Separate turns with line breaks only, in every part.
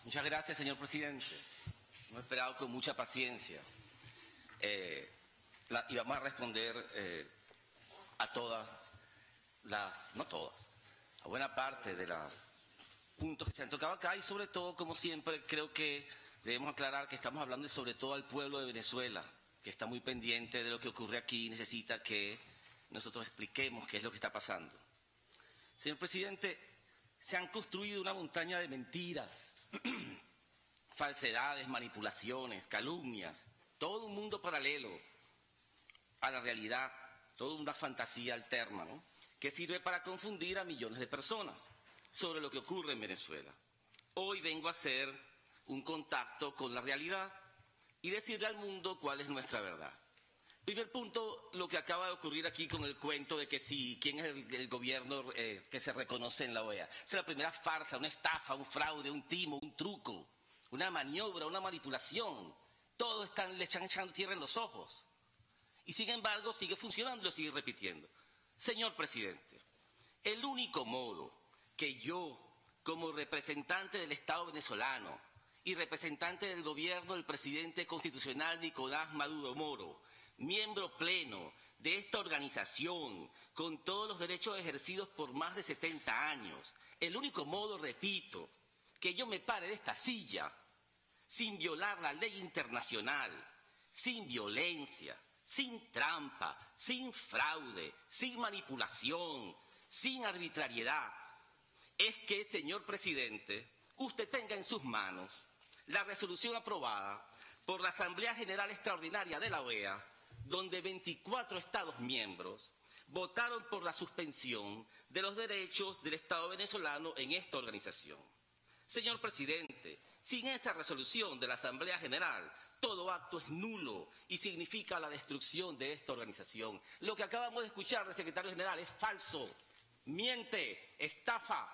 Muchas gracias, señor presidente. Hemos esperado con mucha paciencia y vamos a responder a todas las, no todas, a buena parte de los puntos que se han tocado acá y sobre todo, como siempre, creo que debemos aclarar que estamos hablando sobre todo al pueblo de Venezuela, que está muy pendiente de lo que ocurre aquí y necesita que nosotros expliquemos qué es lo que está pasando. Señor presidente, se han construido una montaña de mentiras, falsedades, manipulaciones, calumnias, todo un mundo paralelo a la realidad, toda una fantasía alterna, ¿no?, que sirve para confundir a millones de personas sobre lo que ocurre en Venezuela. Hoy vengo a hacer un contacto con la realidad y decirle al mundo cuál es nuestra verdad. Primer punto, lo que acaba de ocurrir aquí con el cuento de que si, quién es el gobierno que se reconoce en la OEA. Es la primera farsa, una estafa, un fraude, un timo, un truco, una maniobra, una manipulación. Todos le están echando tierra en los ojos. Y sin embargo, sigue funcionando y lo sigue repitiendo. Señor presidente, el único modo que yo, como representante del Estado venezolano y representante del gobierno del presidente constitucional Nicolás Maduro Moro, miembro pleno de esta organización, con todos los derechos ejercidos por más de 70 años, el único modo, repito, que yo me pare de esta silla, sin violar la ley internacional, sin violencia, sin trampa, sin fraude, sin manipulación, sin arbitrariedad, es que, señor presidente, usted tenga en sus manos la resolución aprobada por la Asamblea General Extraordinaria de la OEA, donde 24 Estados miembros votaron por la suspensión de los derechos del Estado venezolano en esta organización. Señor presidente, sin esa resolución de la Asamblea General, todo acto es nulo y significa la destrucción de esta organización. Lo que acabamos de escuchar del secretario general es falso, miente, estafa.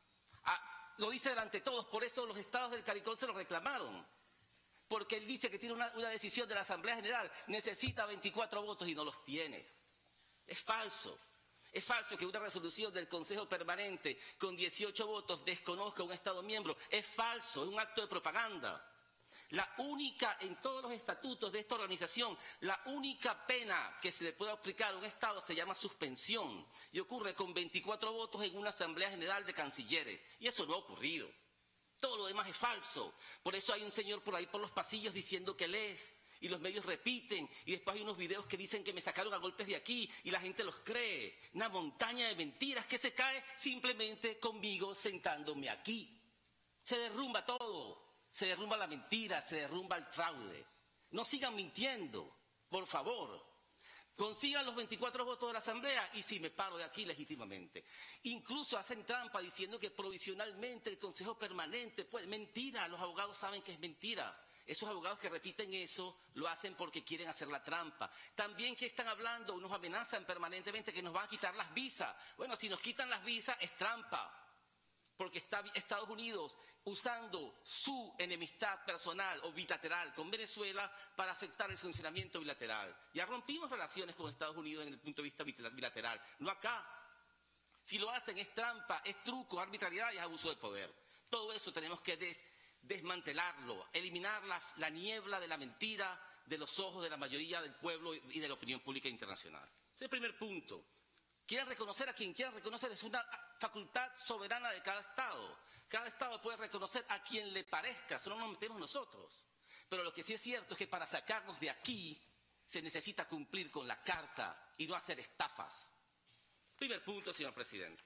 Lo dice delante de todos, por eso los estados del CARICOM se lo reclamaron. Porque él dice que tiene una decisión de la Asamblea General, necesita 24 votos y no los tiene. Es falso. Es falso que una resolución del Consejo Permanente con 18 votos desconozca a un Estado miembro. Es falso, es un acto de propaganda. La única, en todos los estatutos de esta organización, la única pena que se le puede aplicar a un Estado se llama suspensión. Y ocurre con 24 votos en una Asamblea General de Cancilleres. Y eso no ha ocurrido. Todo lo demás es falso. Por eso hay un señor por ahí por los pasillos diciendo que él es, y los medios repiten, y después hay unos videos que dicen que me sacaron a golpes de aquí, y la gente los cree. Una montaña de mentiras que se cae simplemente conmigo sentándome aquí. Se derrumba todo, se derrumba la mentira, se derrumba el fraude. No sigan mintiendo, por favor. Consigan los 24 votos de la Asamblea y sí, me paro de aquí legítimamente. Incluso hacen trampa diciendo que provisionalmente el Consejo Permanente, pues mentira, los abogados saben que es mentira. Esos abogados que repiten eso lo hacen porque quieren hacer la trampa. También que están hablando, nos amenazan permanentemente que nos van a quitar las visas. Bueno, si nos quitan las visas es trampa. Porque está Estados Unidos usando su enemistad personal o bilateral con Venezuela para afectar el funcionamiento bilateral. Ya rompimos relaciones con Estados Unidos en el punto de vista bilateral, no acá. Si lo hacen es trampa, es truco, arbitrariedad y es abuso de poder. Todo eso tenemos que desmantelarlo, eliminar la niebla de la mentira de los ojos de la mayoría del pueblo y de la opinión pública internacional. Ese es el primer punto. Quieren reconocer a quien quiera reconocer, es una facultad soberana de cada Estado. Cada Estado puede reconocer a quien le parezca, eso no nos metemos nosotros. Pero lo que sí es cierto es que para sacarnos de aquí se necesita cumplir con la carta y no hacer estafas. Primer punto, señor presidente.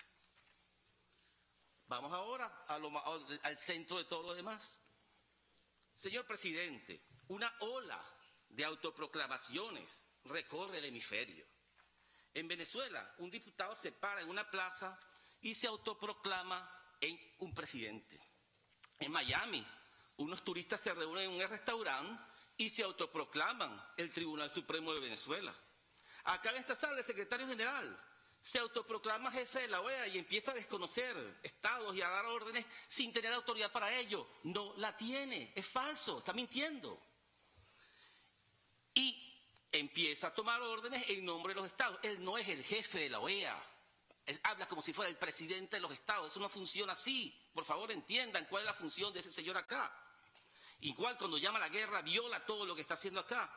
Vamos ahora al centro de todo lo demás. Señor presidente, una ola de autoproclamaciones recorre el hemisferio. En Venezuela, un diputado se para en una plaza y se autoproclama en un presidente. En Miami, unos turistas se reúnen en un restaurante y se autoproclaman el Tribunal Supremo de Venezuela. Acá en esta sala, el secretario general se autoproclama jefe de la OEA y empieza a desconocer estados y a dar órdenes sin tener autoridad para ello. No la tiene, es falso, está mintiendo. Y empieza a tomar órdenes en nombre de los estados. Él no es el jefe de la OEA. Habla como si fuera el presidente de los estados. Eso no funciona así. Por favor, entiendan cuál es la función de ese señor acá. Igual cuando llama a la guerra, viola todo lo que está haciendo acá.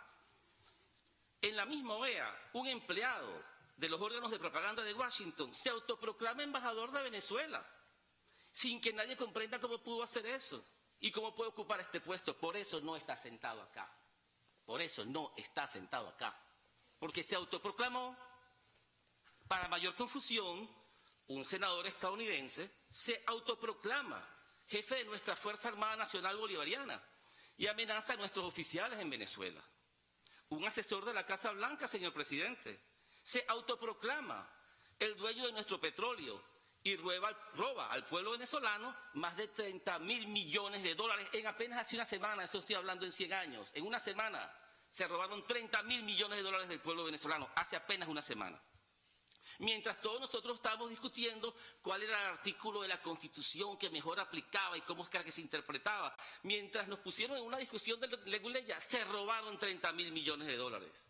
En la misma OEA, un empleado de los órganos de propaganda de Washington se autoproclama embajador de Venezuela, sin que nadie comprenda cómo pudo hacer eso y cómo puede ocupar este puesto. Por eso no está sentado acá. Por eso no está sentado acá. Porque se autoproclamó. Para mayor confusión, un senador estadounidense se autoproclama jefe de nuestra Fuerza Armada Nacional Bolivariana y amenaza a nuestros oficiales en Venezuela. Un asesor de la Casa Blanca, señor presidente, se autoproclama el dueño de nuestro petróleo y roba al pueblo venezolano más de 30.000 millones de dólares en apenas hace una semana. Eso estoy hablando en 100 años. En una semana se robaron 30.000 millones de dólares del pueblo venezolano, hace apenas una semana. Mientras todos nosotros estábamos discutiendo cuál era el artículo de la Constitución que mejor aplicaba y cómo era que se interpretaba, mientras nos pusieron en una discusión de leguleya, se robaron 30.000 millones de dólares.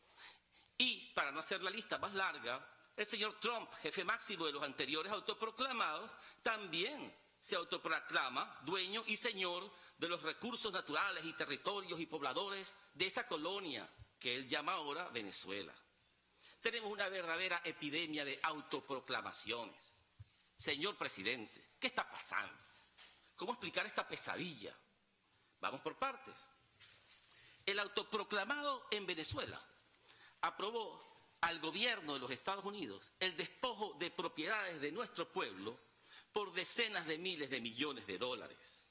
Y, para no hacer la lista más larga, el señor Trump, jefe máximo de los anteriores autoproclamados, también se autoproclama dueño y señor de los recursos naturales y territorios y pobladores de esa colonia que él llama ahora Venezuela. Tenemos una verdadera epidemia de autoproclamaciones. Señor presidente, ¿qué está pasando? ¿Cómo explicar esta pesadilla? Vamos por partes. El autoproclamado en Venezuela aprobó al gobierno de los Estados Unidos el despojo de propiedades de nuestro pueblo por decenas de miles de millones de dólares.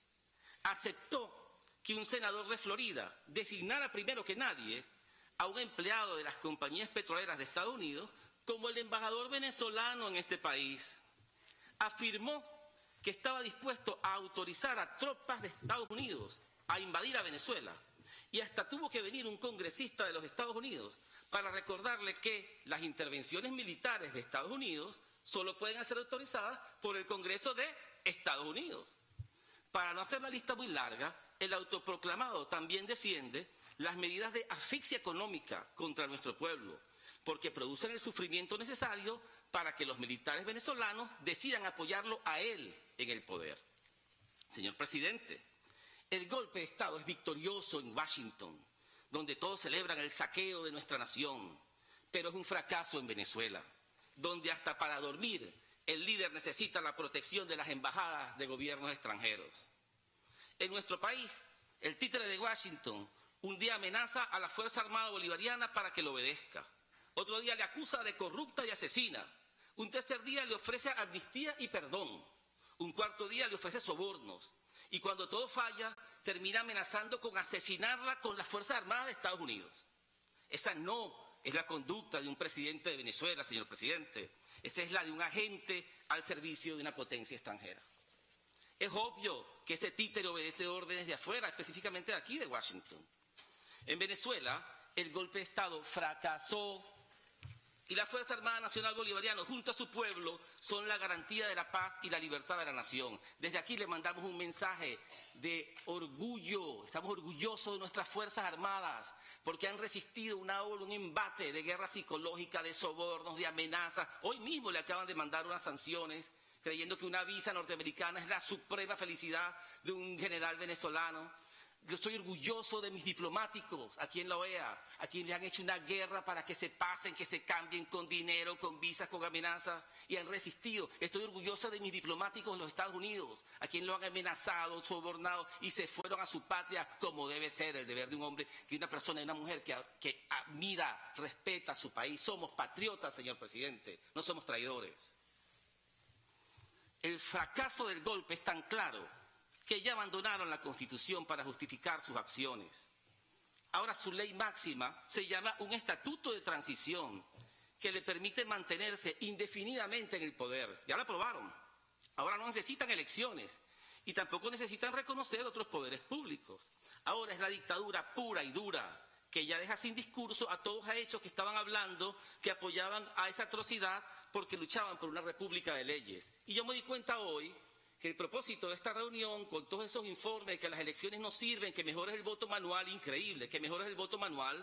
Aceptó que un senador de Florida designara primero que nadie a un empleado de las compañías petroleras de Estados Unidos como el embajador venezolano en este país. Afirmó que estaba dispuesto a autorizar a tropas de Estados Unidos a invadir a Venezuela y hasta tuvo que venir un congresista de los Estados Unidos para recordarle que las intervenciones militares de Estados Unidos solo pueden ser autorizadas por el Congreso de Estados Unidos. Para no hacer la lista muy larga, el autoproclamado también defiende las medidas de asfixia económica contra nuestro pueblo, porque producen el sufrimiento necesario para que los militares venezolanos decidan apoyarlo a él en el poder. Señor presidente, el golpe de Estado es victorioso en Washington, donde todos celebran el saqueo de nuestra nación, pero es un fracaso en Venezuela, donde hasta para dormir el líder necesita la protección de las embajadas de gobiernos extranjeros. En nuestro país, el títere de Washington un día amenaza a la Fuerza Armada Bolivariana para que lo obedezca. Otro día le acusa de corrupta y asesina. Un tercer día le ofrece amnistía y perdón. Un cuarto día le ofrece sobornos. Y cuando todo falla, termina amenazando con asesinarla con las Fuerzas Armadas de Estados Unidos. Esa no es la conducta de un presidente de Venezuela, señor presidente. Esa es la de un agente al servicio de una potencia extranjera. Es obvio que ese títere obedece órdenes de afuera, específicamente de aquí, de Washington. En Venezuela, el golpe de Estado fracasó y la Fuerza Armada Nacional Bolivariana, junto a su pueblo, son la garantía de la paz y la libertad de la nación. Desde aquí le mandamos un mensaje de orgullo. Estamos orgullosos de nuestras Fuerzas Armadas porque han resistido un embate de guerra psicológica, de sobornos, de amenazas. Hoy mismo le acaban de mandar unas sanciones creyendo que una visa norteamericana es la suprema felicidad de un general venezolano. Yo estoy orgulloso de mis diplomáticos aquí en la OEA, a quienes le han hecho una guerra para que se pasen, que se cambien con dinero, con visas, con amenazas, y han resistido. Estoy orgulloso de mis diplomáticos en los Estados Unidos, a quienes lo han amenazado, sobornado, y se fueron a su patria como debe ser el deber de un hombre, que una persona y una mujer que admira, respeta a su país. Somos patriotas, señor presidente, no somos traidores. El fracaso del golpe es tan claro que ya abandonaron la Constitución para justificar sus acciones. Ahora su ley máxima se llama un estatuto de transición que le permite mantenerse indefinidamente en el poder. Ya lo aprobaron. Ahora no necesitan elecciones y tampoco necesitan reconocer otros poderes públicos. Ahora es la dictadura pura y dura que ya deja sin discurso a todos aquellos que estaban hablando, que apoyaban a esa atrocidad porque luchaban por una república de leyes. Y yo me di cuenta hoy que el propósito de esta reunión, con todos esos informes, que las elecciones no sirven, que mejor es el voto manual, increíble, que mejor es el voto manual,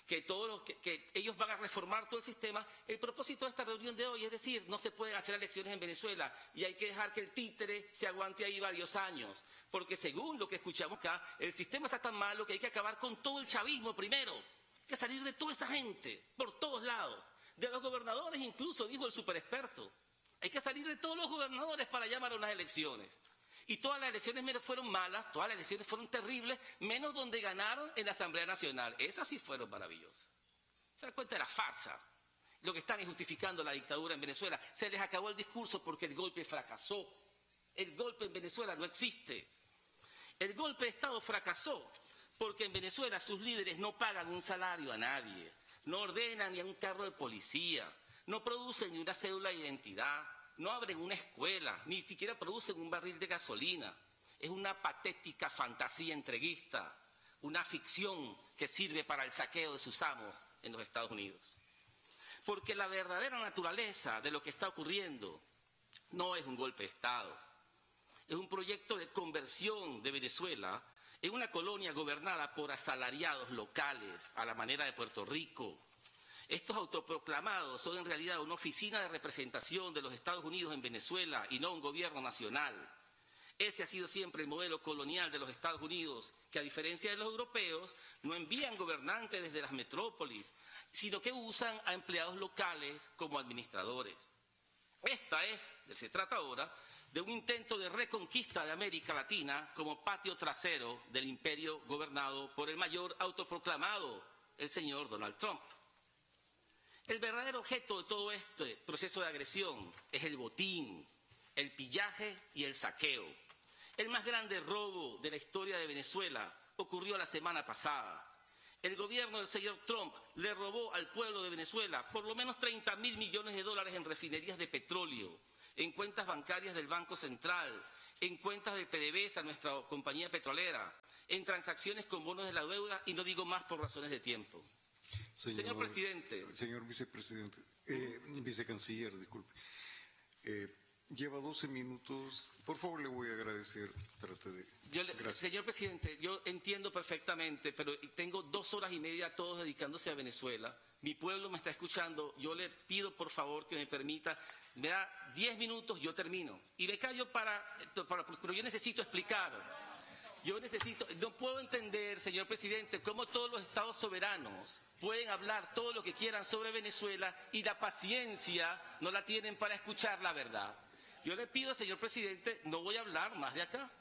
que ellos van a reformar todo el sistema. El propósito de esta reunión de hoy es decir, no se pueden hacer elecciones en Venezuela y hay que dejar que el títere se aguante ahí varios años, porque según lo que escuchamos acá, el sistema está tan malo que hay que acabar con todo el chavismo primero. Hay que salir de toda esa gente, por todos lados, de los gobernadores incluso, dijo el superexperto. Hay que salir de todos los gobernadores para llamar a unas elecciones. Y todas las elecciones fueron malas, todas las elecciones fueron terribles, menos donde ganaron en la Asamblea Nacional. Esas sí fueron maravillosas. ¿Se dan cuenta de la farsa? Lo que están es justificando la dictadura en Venezuela. Se les acabó el discurso porque el golpe fracasó. El golpe en Venezuela no existe. El golpe de Estado fracasó porque en Venezuela sus líderes no pagan un salario a nadie, no ordenan ni a un carro de policía, no producen ni una cédula de identidad, no abren una escuela, ni siquiera producen un barril de gasolina. Es una patética fantasía entreguista, una ficción que sirve para el saqueo de sus amos en los Estados Unidos. Porque la verdadera naturaleza de lo que está ocurriendo no es un golpe de Estado, es un proyecto de conversión de Venezuela en una colonia gobernada por asalariados locales, a la manera de Puerto Rico. Estos autoproclamados son en realidad una oficina de representación de los Estados Unidos en Venezuela y no un gobierno nacional. Ese ha sido siempre el modelo colonial de los Estados Unidos, que a diferencia de los europeos, no envían gobernantes desde las metrópolis, sino que usan a empleados locales como administradores. Se trata ahora de un intento de reconquista de América Latina como patio trasero del imperio gobernado por el mayor autoproclamado, el señor Donald Trump. El verdadero objeto de todo este proceso de agresión es el botín, el pillaje y el saqueo. El más grande robo de la historia de Venezuela ocurrió la semana pasada. El gobierno del señor Trump le robó al pueblo de Venezuela por lo menos 30.000 millones de dólares en refinerías de petróleo, en cuentas bancarias del Banco Central, en cuentas de PDVSA, nuestra compañía petrolera, en transacciones con bonos de la deuda y no digo más por razones de tiempo. Señor presidente.
Señor vicepresidente, vicecanciller, disculpe. Lleva 12 minutos. Por favor, le voy a agradecer. Trate de... Gracias.
Señor presidente, yo entiendo perfectamente, pero tengo 2 horas y media todos dedicándose a Venezuela. Mi pueblo me está escuchando. Yo le pido, por favor, que me permita. Me da 10 minutos, yo termino. Y me callo pero yo necesito explicar. No puedo entender, señor presidente, cómo todos los estados soberanos pueden hablar todo lo que quieran sobre Venezuela y la paciencia no la tienen para escuchar la verdad. Yo le pido, señor presidente, no voy a hablar más de acá.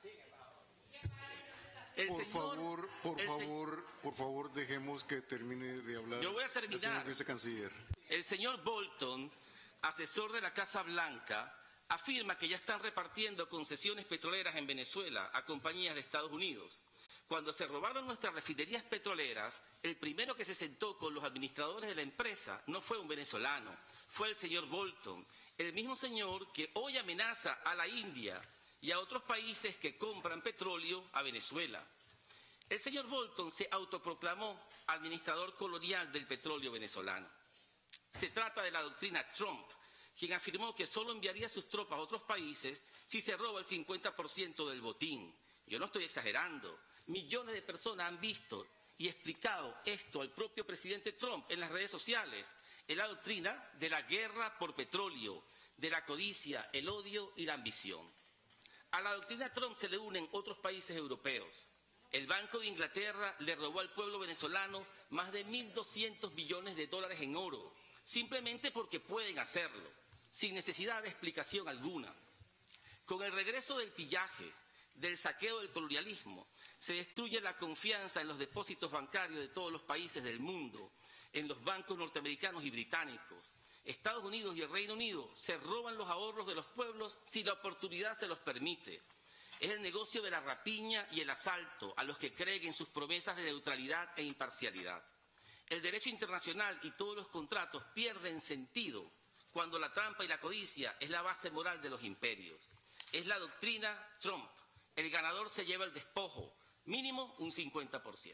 Por favor, dejemos que termine de hablar.
Yo voy a terminar.
El señor vicecanciller.
El señor Bolton, asesor de la Casa Blanca, afirma que ya están repartiendo concesiones petroleras en Venezuela a compañías de Estados Unidos. Cuando se robaron nuestras refinerías petroleras, el primero que se sentó con los administradores de la empresa no fue un venezolano, fue el señor Bolton, el mismo señor que hoy amenaza a la India y a otros países que compran petróleo a Venezuela. El señor Bolton se autoproclamó administrador colonial del petróleo venezolano. Se trata de la doctrina Trump, quien afirmó que solo enviaría sus tropas a otros países si se roba el 50% del botín. Yo no estoy exagerando. Millones de personas han visto y explicado esto al propio presidente Trump en las redes sociales. Es la doctrina de la guerra por petróleo, de la codicia, el odio y la ambición. A la doctrina Trump se le unen otros países europeos. El Banco de Inglaterra le robó al pueblo venezolano más de 1.200 millones de dólares en oro, simplemente porque pueden hacerlo, sin necesidad de explicación alguna. Con el regreso del pillaje, del saqueo del colonialismo, se destruye la confianza en los depósitos bancarios de todos los países del mundo, en los bancos norteamericanos y británicos. Estados Unidos y el Reino Unido se roban los ahorros de los pueblos si la oportunidad se los permite. Es el negocio de la rapiña y el asalto a los que creen en sus promesas de neutralidad e imparcialidad. El derecho internacional y todos los contratos pierden sentido cuando la trampa y la codicia es la base moral de los imperios. Es la doctrina Trump. El ganador se lleva el despojo, mínimo un 50%.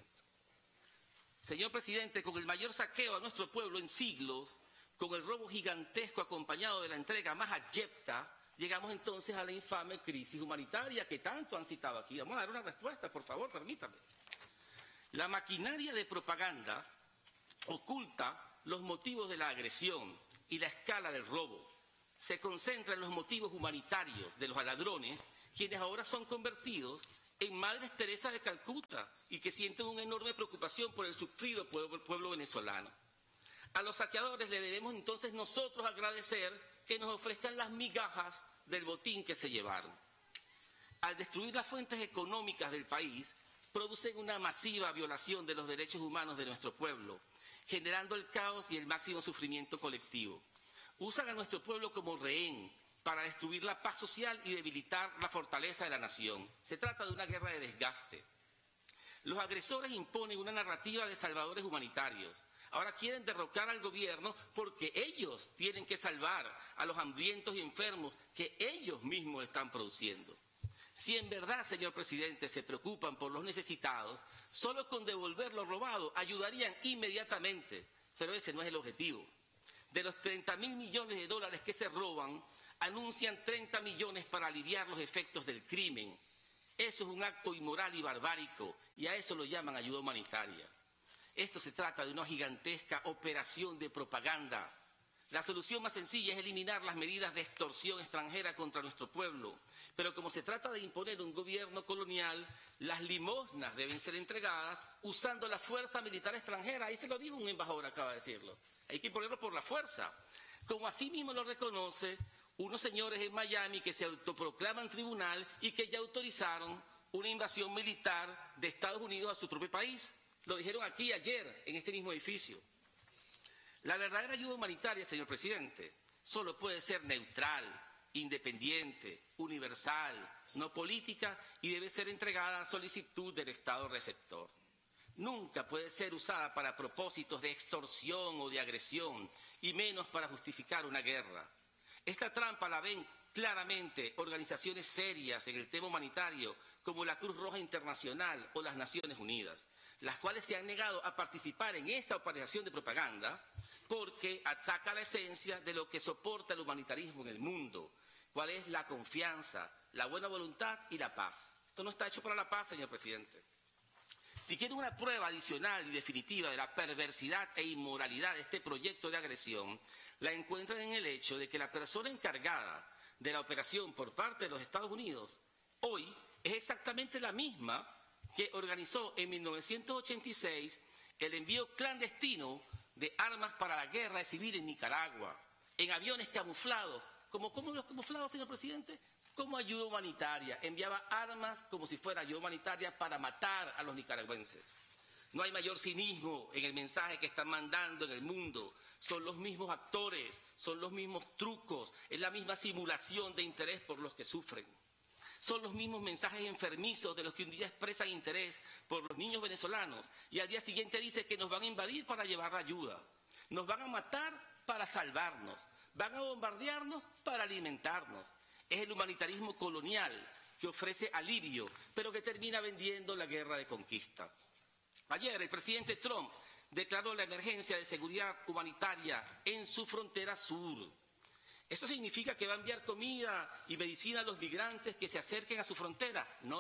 Señor presidente, con el mayor saqueo a nuestro pueblo en siglos, con el robo gigantesco acompañado de la entrega más abyecta, llegamos entonces a la infame crisis humanitaria que tanto han citado aquí. Vamos a dar una respuesta, por favor, permítame. La maquinaria de propaganda oculta los motivos de la agresión y la escala del robo. Se concentra en los motivos humanitarios de los ladrones, quienes ahora son convertidos en Madres Teresa de Calcuta y que sienten una enorme preocupación por el sufrido pueblo venezolano. A los saqueadores le debemos entonces nosotros agradecer que nos ofrezcan las migajas del botín que se llevaron. Al destruir las fuentes económicas del país, producen una masiva violación de los derechos humanos de nuestro pueblo, generando el caos y el máximo sufrimiento colectivo. Usan a nuestro pueblo como rehén para destruir la paz social y debilitar la fortaleza de la nación. Se trata de una guerra de desgaste. Los agresores imponen una narrativa de salvadores humanitarios. Ahora quieren derrocar al gobierno porque ellos tienen que salvar a los hambrientos y enfermos que ellos mismos están produciendo. Si en verdad, señor presidente, se preocupan por los necesitados, solo con devolver lo robado ayudarían inmediatamente, pero ese no es el objetivo. De los 30.000 millones de dólares que se roban, anuncian 30 millones para aliviar los efectos del crimen. Eso es un acto inmoral y barbárico, y a eso lo llaman ayuda humanitaria. Esto se trata de una gigantesca operación de propaganda. La solución más sencilla es eliminar las medidas de extorsión extranjera contra nuestro pueblo. Pero como se trata de imponer un gobierno colonial, las limosnas deben ser entregadas usando la fuerza militar extranjera. Ahí se lo dijo un embajador, acaba de decirlo. Hay que imponerlo por la fuerza. Como así mismo lo reconoce unos señores en Miami que se autoproclaman tribunal y que ya autorizaron una invasión militar de Estados Unidos a su propio país. Lo dijeron aquí ayer, en este mismo edificio. La verdadera ayuda humanitaria, señor presidente, solo puede ser neutral, independiente, universal, no política y debe ser entregada a solicitud del Estado receptor. Nunca puede ser usada para propósitos de extorsión o de agresión, y menos para justificar una guerra. Esta trampa la ven claramente organizaciones serias en el tema humanitario, como la Cruz Roja Internacional o las Naciones Unidas, las cuales se han negado a participar en esta operación de propaganda porque ataca la esencia de lo que soporta el humanitarismo en el mundo, cuál es la confianza, la buena voluntad y la paz. Esto no está hecho para la paz, señor presidente. Si quieren una prueba adicional y definitiva de la perversidad e inmoralidad de este proyecto de agresión, la encuentran en el hecho de que la persona encargada de la operación por parte de los Estados Unidos hoy es exactamente la misma que organizó en 1986 el envío clandestino de armas para la guerra civil en Nicaragua, en aviones camuflados. ¿Cómo los camuflados, señor presidente? Como ayuda humanitaria. Enviaba armas como si fuera ayuda humanitaria para matar a los nicaragüenses. No hay mayor cinismo en el mensaje que están mandando en el mundo. Son los mismos actores, son los mismos trucos, es la misma simulación de interés por los que sufren. Son los mismos mensajes enfermizos de los que un día expresan interés por los niños venezolanos y al día siguiente dice que nos van a invadir para llevar ayuda. Nos van a matar para salvarnos. Van a bombardearnos para alimentarnos. Es el humanitarismo colonial que ofrece alivio, pero que termina vendiendo la guerra de conquista. Ayer el presidente Trump declaró la emergencia de seguridad humanitaria en su frontera sur. ¿Eso significa que va a enviar comida y medicina a los migrantes que se acerquen a su frontera? No.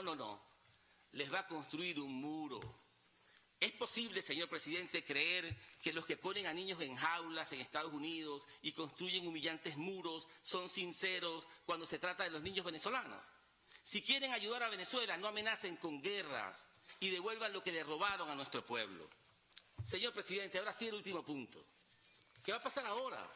Les va a construir un muro. ¿Es posible, señor presidente, creer que los que ponen a niños en jaulas en Estados Unidos y construyen humillantes muros son sinceros cuando se trata de los niños venezolanos? Si quieren ayudar a Venezuela, no amenacen con guerras y devuelvan lo que le robaron a nuestro pueblo. Señor presidente, ahora sí el último punto. ¿Qué va a pasar ahora?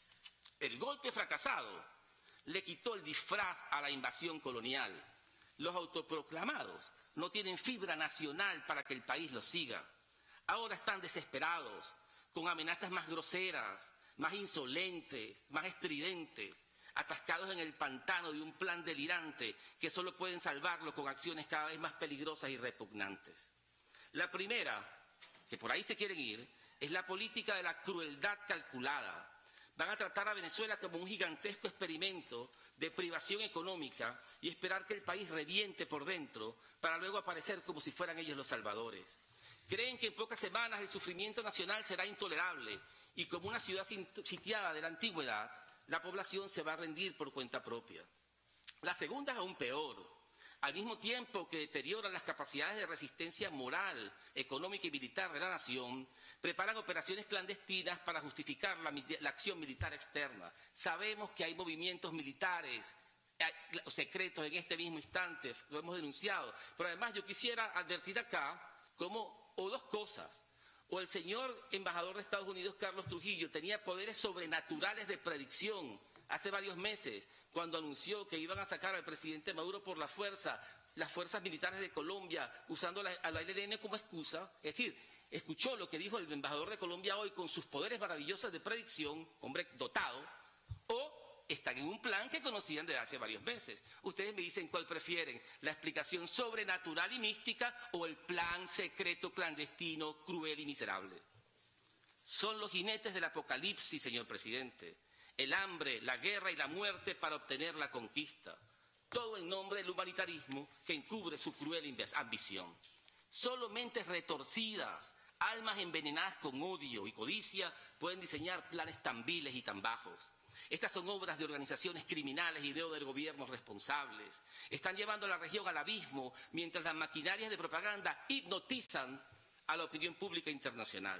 El golpe fracasado le quitó el disfraz a la invasión colonial. Los autoproclamados no tienen fibra nacional para que el país los siga. Ahora están desesperados, con amenazas más groseras, más insolentes, más estridentes, atascados en el pantano de un plan delirante que solo pueden salvarlo con acciones cada vez más peligrosas y repugnantes. La primera, que por ahí se quieren ir, es la política de la crueldad calculada. Van a tratar a Venezuela como un gigantesco experimento de privación económica y esperar que el país reviente por dentro para luego aparecer como si fueran ellos los salvadores. Creen que en pocas semanas el sufrimiento nacional será intolerable y como una ciudad sitiada de la antigüedad, la población se va a rendir por cuenta propia. La segunda es aún peor. al mismo tiempo que deterioran las capacidades de resistencia moral, económica y militar de la nación, preparan operaciones clandestinas para justificar la acción militar externa. Sabemos que hay movimientos militares secretos en este mismo instante, lo hemos denunciado, pero además yo quisiera advertir acá o dos cosas. O el señor embajador de Estados Unidos, Carlos Trujillo, tenía poderes sobrenaturales de predicción hace varios meses, cuando anunció que iban a sacar al presidente Maduro por las fuerzas militares de Colombia, usando a la ELN como excusa. Es decir, escuchó lo que dijo el embajador de Colombia hoy con sus poderes maravillosos de predicción, hombre dotado, o están en un plan que conocían desde hace varios meses. Ustedes me dicen cuál prefieren, la explicación sobrenatural y mística o el plan secreto, clandestino, cruel y miserable. Son los jinetes del apocalipsis, señor presidente. El hambre, la guerra y la muerte para obtener la conquista. Todo en nombre del humanitarismo que encubre su cruel ambición. Solo mentes retorcidas, almas envenenadas con odio y codicia pueden diseñar planes tan viles y tan bajos. Estas son obras de organizaciones criminales y de gobiernos responsables. Están llevando a la región al abismo mientras las maquinarias de propaganda hipnotizan a la opinión pública internacional.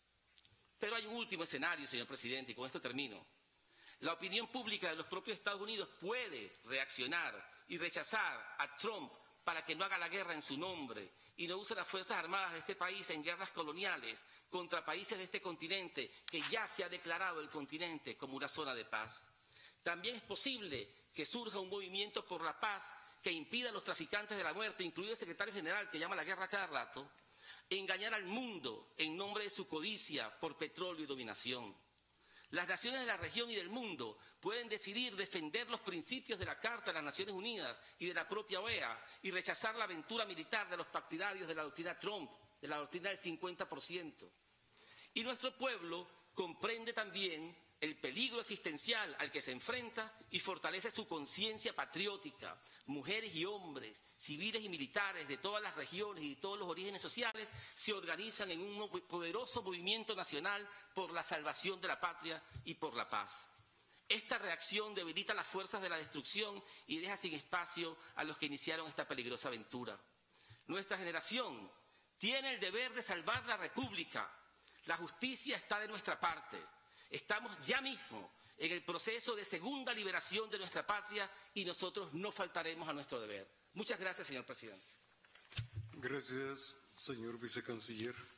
Pero hay un último escenario, señor presidente, y con esto termino. La opinión pública de los propios Estados Unidos puede reaccionar y rechazar a Trump para que no haga la guerra en su nombre y no use las Fuerzas Armadas de este país en guerras coloniales contra países de este continente, que ya se ha declarado el continente como una zona de paz. También es posible que surja un movimiento por la paz que impida a los traficantes de la muerte, incluido el secretario general que llama a la guerra cada rato, engañar al mundo en nombre de su codicia por petróleo y dominación. Las naciones de la región y del mundo pueden decidir defender los principios de la Carta de las Naciones Unidas y de la propia OEA y rechazar la aventura militar de los partidarios de la doctrina Trump, de la doctrina del 50%. Y nuestro pueblo comprende también el peligro existencial al que se enfrenta y fortalece su conciencia patriótica. Mujeres y hombres, civiles y militares de todas las regiones y de todos los orígenes sociales se organizan en un poderoso movimiento nacional por la salvación de la patria y por la paz. Esta reacción debilita las fuerzas de la destrucción y deja sin espacio a los que iniciaron esta peligrosa aventura. Nuestra generación tiene el deber de salvar la República. La justicia está de nuestra parte. Estamos ya mismo en el proceso de segunda liberación de nuestra patria y nosotros no faltaremos a nuestro deber. Muchas gracias, señor presidente.
Gracias, señor vicecanciller.